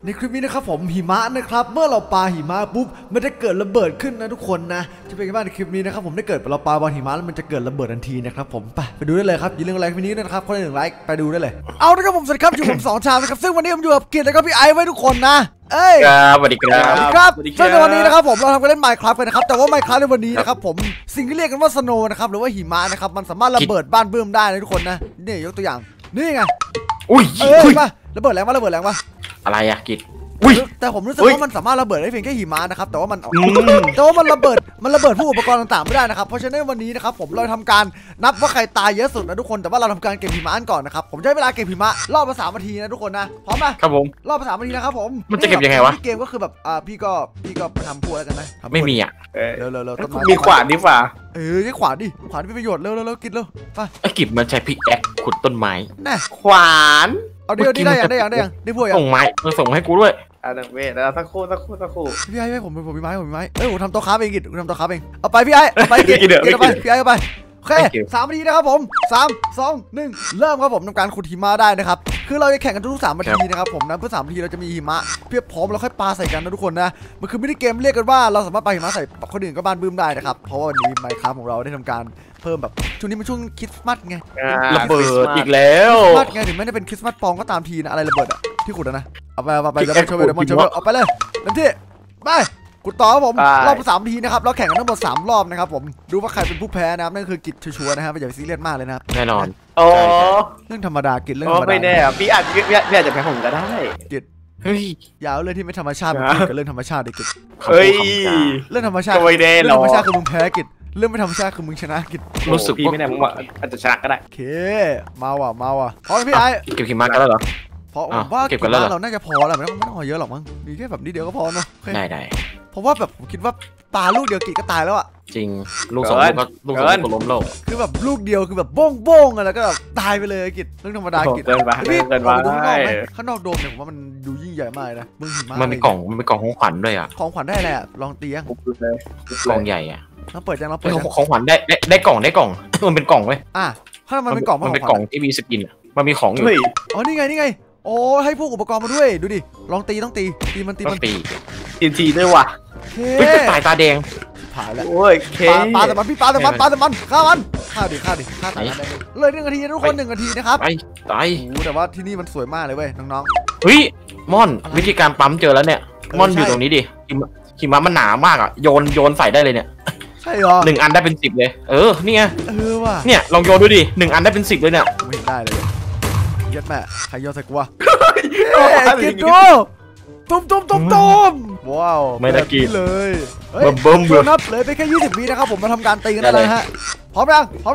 ในคลิปนี้นะครับผมหิมะนะครับเมื่อเราปาหิมะปุ๊บมันจะเกิดระเบิดขึ้นนะทุกคนนะจะเป็นไงบ้างในคลิปนี้นะครับผมได้เกิดเราปาบอลหิมะแล้วมันจะเกิดระเบิดทันทีนะครับผมไปดูได้เลยครับอย่าลืมไลค์คลิปนี้ด้วยนะครับคนละ1 ไลค์ไปดูได้เลยเอาละครับผมสวัสดีครับอยู่ผม2 ชามนะครับซึ่งวันนี้ผมอยู่กับกิจแล้วก็พี่ไอซ์ไว้ทุกคนนะครับสวัสดีครับซึ่งในวันนี้นะครับผมเราทำกันเล่น Minecraft กันนะครับแต่ว่า Minecraft ในวันนี้นะครับผมสิ่งที่เรียกกันว่าสโนว์นะครับหรือว่าหิมะนะครับมันสามารถระเบิดบ้านเบื้องได้นะทุกคนนะนี่ยกตัวอย่างนี่ไงอุ้ยมาระเบิดแรงวะอะไรอะกิจแต่ผมรู้สึกว่ามันสามารถระเบิดได้เพียงแค่หิมะนะครับแต่ว่ามันระเบิดผู้อุปกรณ์ต่างๆไม่ได้นะครับเพราะฉะนั้นวันนี้นะครับผมเราทำการนับว่าใครตายเยอะสุดนะทุกคนแต่ว่าเราทำการเก็บหิมะก่อนนะครับผมใช้เวลาเก็บหิมะรอบละ3 นาทีนะทุกคนนะพร้อมไหมครับผมรอบละ3 นาทีนะครับผมมันจะเก็บยังไงวะเกมก็คือแบบพี่ก็ไปทำพวกแล้วกันนะไม่มีอ่ะเร็วต้นไม้มีขวานดีกว่านี่ขวานมีประโยชน์เร็วกินเร็วไปไอ้กิจมันใช้พิกแอคขุดต้นไม้น่ขวานเอาได้อย่างได้พวกอย่างส่งไม้มาส่งให้กูด้วยเวทแล้วสักครู่พี่ไอ้ผมมีไม้ผมทำโต๊ะค้าเองกิจทำโต๊ะค้าเองเอาไปพี่ไอ้เอาไปกินเอาไปพี่ไอ้เอาไปโอเค3 นาทีนะครับผม3 2 1เริ่มครับผมทำการขุดหิมะได้นะครับคือเราจะแข่งกันทุก3 นาทีนะครับผมนะเพื่อ3 นาทีเราจะมีหิมะเพียบพร้อมแล้วค่อยปาใส่กันนะทุกคนนะมันคือมินิเกมเรียกกันว่าเราสามารถปาหิมะใส่คนอื่นก็บ้านบึ้มได้นะครับเพราะว่าวันนี้ Minecraft ของเราได้ทำการเพิ่มแบบช่วงนี้เป็นช่วงคริสต์มาสไงระเบิดอีกแล้วคริสต์มาสไงถึงแม้จะเป็นคริสต์มาสปองก็ตามทีนะอะไรระเบิดอะที่ขุดนะเอาไปเดี๋ยวมันโชว์เอาไปเลยเต็มที่ไปกูต่อครับผมรอบ3 นาทีนะครับเราแข่งกันทั้งหมด3 รอบนะครับผมดูว่าใครเป็นผู้แพ้นะครับนั่นคือกิจชัวร์นะครับอย่าไปซีเรียสมากเลยนะครับแน่นอนเรื่องธรรมดากิจเรื่องธรรมดาไม่แน่พี่อาจจะแพ้ผมก็ได้กิจเฮ้ยอย่าเอาเรื่องที่ไม่ธรรมชาติมากับเรื่องธรรมชาติดิกิจเฮ้ยเรื่องธรรมชาติไม่แน่หรอกธรรมชาติคือมึงแพ้กิจเรื่องไม่ธรรมชาติคือมึงชนะกิจรู้สึกพี่ไม่แน่ผมว่าอาจจะชนะก็ได้โอเคมาว่ะพอพี่ไอ้เก็บหิมะกันแล้วเหรอเพราะผมว่าเก็บกันแล้วเราน่าจะพอแล้วไม่ต้องเอาเยอะหรอกมั้งมีแค่แบบนี้เดียวก็พอเนาะได้เพราะว่าแบบผมคิดว่าปลาลูกเดียวกิจก็ตายแล้วอะจริงลูก2 ลูกก็ล้มโลกคือแบบลูกเดียวคือแบบบ้งอะไรก็แบบตายไปเลยกิจเรื่องธรรมดากิจเกินไปข้างนอกโดมเนี่ยผมว่ามันดูยิ่งใหญ่มากนะมึงหิมะมันเป็นกล่องของขวัญด้วยอ่ะของขวัญได้แหละลองตียังกล่องใหญ่อ่ะเราเปิดยังของขวัญได้กล่องมันเป็นกล่องเว้ยถ้ามันเป็นกล่องมันเป็นกล่องที่มีสกินมันมีของอยู่อ๋อนี่ไงโอ้ให้พวกอุปกรณ์มาด้วยดูดิลองตีต้องตีมันทีด้วยว่ะเฮ้ยตายตาแดงผ่านแล้วโอ้ยปาแต่มันฆ่ามันฆ่าตายเลย1 นาทีทุกคน1 นาทีนะครับตายแต่ว่าที่นี่มันสวยมากเลยเว้ยน้องๆเฮ้ยม่อนวิธีการปั๊มเจอแล้วเนี่ยม่อนอยู่ตรงนี้ดิหิมะมันหนามากอ่ะโยนใส่ได้เลยเนี่ยใช่เหรอ 1 อันได้เป็น10เลยนี่ไงว่ะเนี่ยลองโยนดูดิ1 อันได้เป็น10เลยเนี่ยไม่ได้เลยยัดแม่ใครโยนใส่กูวะกินดูตุ้มว้าวไม่ได้กินเลยเบิ่มนับเลยไปแค่20 วินะครับผมมาทำการตีกันเลยฮะพร้อมยังพร้อม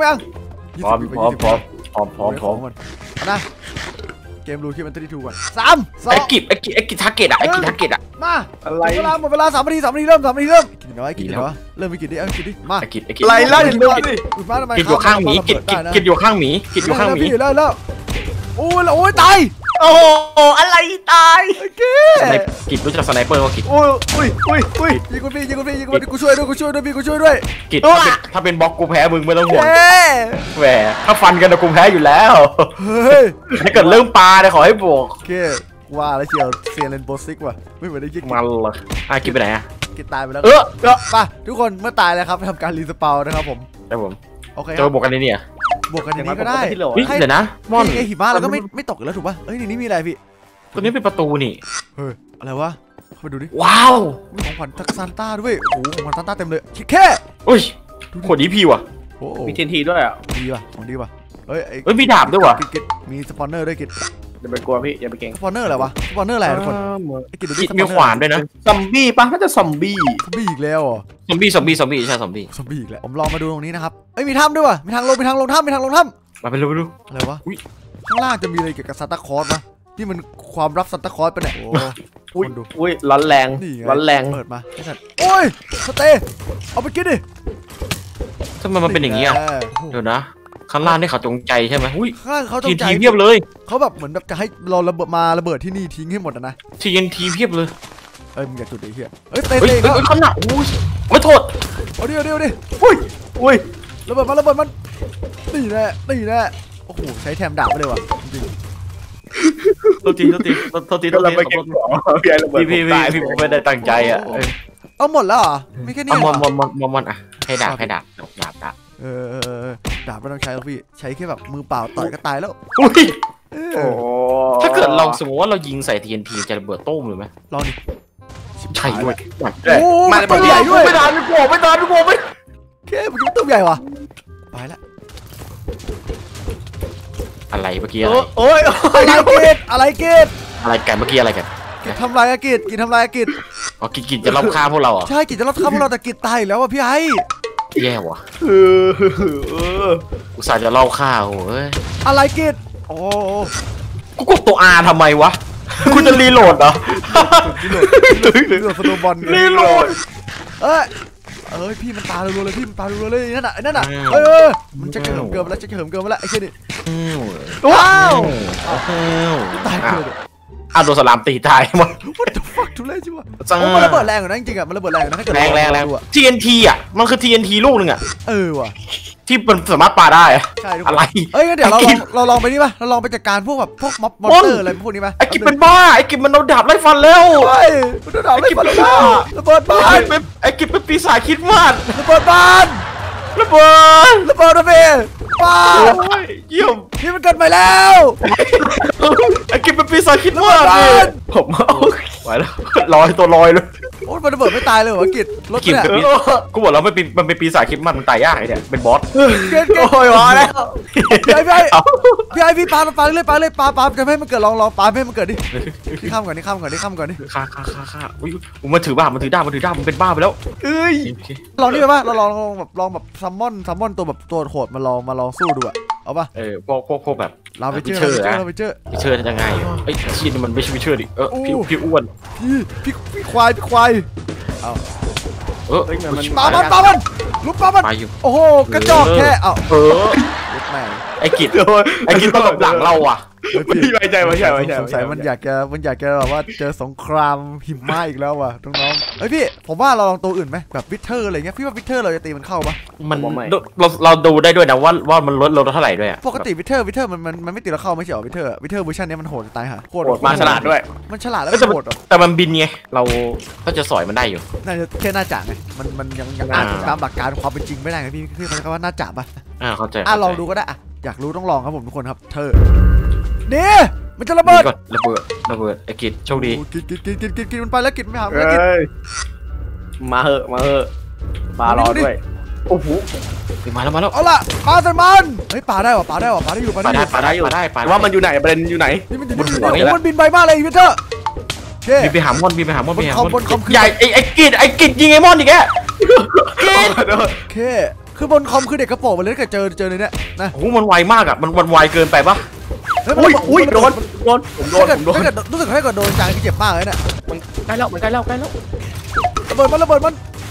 นะเกมรูที่มันตีถูกก่อน3 2ไอ้กิจทาร์เก็ตอ่ะมาอะไรหมดเวลา3 นาทีเริ่มกินน้อยเริ่มไปกินดิกินดิมาอะไรล่ะกินดูดิกินอยู่ข้างหมีกินอยู่ข้างหมีแล้วโอ้ยตายโอ้อะไรตายกิจรู้จักสไนเปอร์ว่ากิจอุ้ยยิงกูช่วยด้วยพี่กูช่วยด้วยกิจถ้าเป็นบล็อกกูแพ้มึงไม่ต้องห่วงแหวถ้าฟันกันกูแพ้อยู่แล้วถ้าเกิดเริ่มปลาเนี่ยขอให้บวกโอเคว่าแล้วเชียวเซียนเลนโบซิกว่ะไม่เหมือนได้ยิงมันเลยกิจไปไหนกิจตายไปแล้วไปทุกคนเมื่อตายแล้วครับทำการรีสปาวนะครับผมโอเคจะบวกกันนี่บวกกันอย่างนี้ก็ได้เดี๋ยวนะมอนไอหิมะแล้วก็ไม่ตกแล้วถูกป่ะเฮ้ยนี่มีอะไรพี่ตัวนี้เป็นประตูนี่เฮ้ยอะไรวะเข้าไปดูดิว้าวมีของขวัญทักซานต้าด้วยโอ้ของขวัญซานต้าเต็มเลยแค่อุ้ยขวดนี้พี่ว่ะมีเทนทีด้วยอ่ะดีว่ะของดีว่ะเฮ้ยมีดาบด้วยว่ะมีสปอนเนอร์ด้วยกิจอย่าไปกลัวพี่อย่าไปเก่งสปอนเนอร์อะไรวะสปอนเนอร์อะไรทุกคนกิจมีขวานด้วยนะซอมบี้ป่ะน่าจะซอมบี้อีกแล้วซอมบี้ใช่ซอมบี้อีกแล้วผมลองมาดูตรงนี้นะครับมีถ้ำด้วยว่ะมีทางลงถ้ำมาไปดูอะไรวะข้างล่างจะมีอะไรเกี่ยวกับซานตาคลอสปะที่มันความลับซานตาคลอสปะเนี่ยอุ้ยร้อนแรงเปิดมาโอ้ยสเตย์เอาไปกินดิทำไมมันเป็นอย่างนี้อ่ะเดี๋ยวนะข้างล่างนี่เขาจงใจใช่ไหมอุ้ยข้างล่างเขาจงใจเพียบเลยเขาแบบเหมือนแบบจะให้เราระเบิดที่นี่ทิ้งให้หมดนะทีเพียบเลยมึงอยากจุดไอ้เหี้ยเตะขนาดอุ้ยไม่โทษเอาดิอุ้ยระเบิดมันตีแน่โอ้โหใช้แถมดาบไปเลยว่ะจริงเราไปเก็บของพี่ไอ้ระเบิดพี่ผมไม่ได้ตั้งใจอ่ะเอาหมดแล้วเหรอไม่แค่นี้มันอ่ะให้ดาบดาบดาบไม่ต้องใช้แล้วพี่ใช้แค่แบบมือเปล่าต่อยก็ตายแล้วอุ้ยโอ้ถ้าเกิดเราสมมติว่าเรายิงใส่ TNT จะระเบิดตุ้มเลยไหมลองดิใช่ด้วยโอ้มาตัวใหญ่ด้วยไม่ทันไม่แค่มันตัวใหญ่ว่ะไปละอะไรเมื่อกี้อะไรโอ้ยอะไรเกตอะไรกันเมื่อกี้อะไรกันกิจทำลายอากิจกิจทำลายอากิจอ๋อกินจะรอบฆ่าพวกเราอ่ะใช่กิจจะรับข้าพวกเราแต่กิจตายแล้วอ่ะพี่ไอ้แย่ว่ะอุตส่าห์จะรอบฆ่าโอ้ยอะไรกิจโอ้กูกดตัว R ทำไมวะกูจะรีโหลดเหรอรีโหลดสโนบอลรีโหลดเอ้ยพี่มันตารัวเลยพี่มันตารัวเลยนั่นน่ะมันจะเหิมเกินไปแล้วไอ้เช่นนี่ว้าวตายเลยโดนสลามตีตายหมด What the fuck ทุเรศใช่ปะมันระเบิดแรงกว่านั้นจริงๆอ่ะมันระเบิดแรงกว่านั้นถ้าเกิดแรง TNT อ่ะมันคือ TNT ลูกนึงอ่ะว่ะที่มันสามารถปาได้ใช่อะไรงั้นเดี๋ยวเราลองไปนี่ป่ะเราลองไปจัดการพวกแบบพวกม็อบมอนเตอร์อะไรพวกนี้ป่ะไอ้กิจเป็นบ้าไอ้กิจมันโดนดาบไล่ฟันแล้วมันโดนดาบไล่ฟันแล้วระเบิดบ้านไอ้กิจเป็นปีศาจคิดมากระเบิดบ้านระเบิดนะเพ่ป้าเยี่ยมนี่มันเกิดใหม่แล้วไอ้กิจเป็นปีศาจคิดมากผมไหวแล้วลอยตัวลอยเลยโอ้มันระเบิดไม่ตายเลยวะกิจรถเนี่ยกูบอกแล้วมันเป็นปีศาจคิดมันตายยากไอ้เนี่ยเป็นบอสโอ้ยมาแล้วพี่ปาเลยปาจะให้มันเกิดลองปาให้มันเกิดดิข้ามก่อนดิข้าอุ้ยมันถือบ้ามันเป็นบ้าไปแล้วลองนี่ไปป่ะเราลองแบบซัมมอนตัวแบบตัวโหดมาลองสู้ดูอะเอาป่ะพวกแบบเราไปเจอจะง่ายไอ้ชีนมันไม่ใช่วิเชอร์ดิพี่อ้วนพี่ควายเอาปามันลุกปามันโอ้โหกระจอกแค่ไอ้กิจต้องหลบหลังเราอ่ะพี่ไว้ใจสงสัยมันอยากจะแบบว่าเจอสงครามหิมะอีกแล้วว่ะน้องเฮ้ยพี่ผมว่าเราลองตัวอื่นไหมแบบวิเทอร์อะไรเงี้ยพี่ว่าวิเทอร์เราจะตีมันเข้าปะมันเราดูได้ด้วยนะว่ามันลดเท่าไหร่ด้วยปกติวิเทอร์มันไม่ตีเราเข้าไม่ใช่หรอวิเทอร์เวอร์ชันนี้มันโหดตายห่าโหดมาฉลาดด้วยมันฉลาดแล้วโหดแต่มันบินไงเราก็จะสอยมันได้อยู่น่าจะแค่น่าจ่าไงมันยังอ่านตามหลักการความเป็นจริงไม่ได้ไงพี่เขาจะว่าน่าจ่าปะเข้าใจลองดูก็ได้อยากรู้ต้องลองครับผมทุกคนครับเธอนี่มันจะระเบิดไอ้กิจโชคดีกินมันไปแล้วกินไม่หาแล้วกินมาเหอะปลารอด้วยโอ้โหมาแล้วเอาล่ะปลาใส่มันเฮ้ยปลาได้อยู่ว่ามันอยู่ไหนประเด็นอยู่ไหนมันบินไปมากเลยวิเทอร์บินไปหามอนบนคอมใหญ่ไอ้กิจยิงไอ้มอนอีกแกคือบนคอมคือเด็กกระโปรงมันเลยเจอในเนี้ยนะโอ้มันไวมากอ่ะมันไวเกินไปปะอุ้ยโดนรู้สึกให้ก่อนโดนจางที่เจ็บมากเลยเนี่ยมันใกล้แล้วระเบิดมันมัน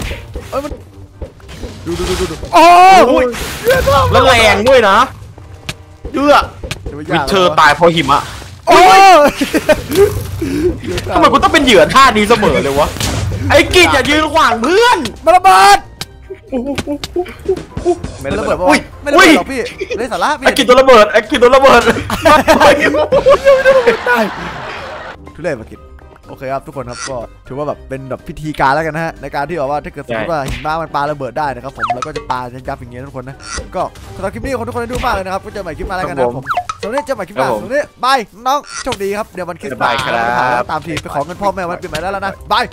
ดูโอ้ยแล้วแรงด้วยนะวิเทอร์ตายเพราะหิมะทำไมกูต้องเป็นเหยื่อท่านี้เสมอเลยวะไอ้กิจอย่ายืนขวางเพื่อนมาระเบิดไม่ระเบิดไม่ระเบิดหรอกพี่ไร้สาระพี่ไอ้กินตัวระเบิดได้ทุเรศมากินโอเคครับทุกคนครับก็ถือว่าแบบเป็นแบบพิธีการแล้วกันนะฮะในการที่บอกว่าถ้าเกิดสมมติว่าหิมะมันปาระเบิดได้นะครับผมแล้วก็จะปายับอย่างเงี้ยทุกคนนะก็สำหรับคลิปนี้ทุกคนได้ดูมากเลยนะครับก็เจอใหม่คลิปมาแล้วกันนะผมสำหรับเจอใหม่คลิปหน้าสำหรับบายน้องโชคดีครับเดี๋ยววันคริสต์มาสตามทีไปขอเงินพ่อแม่วันปีใหม่แล้วนะบาย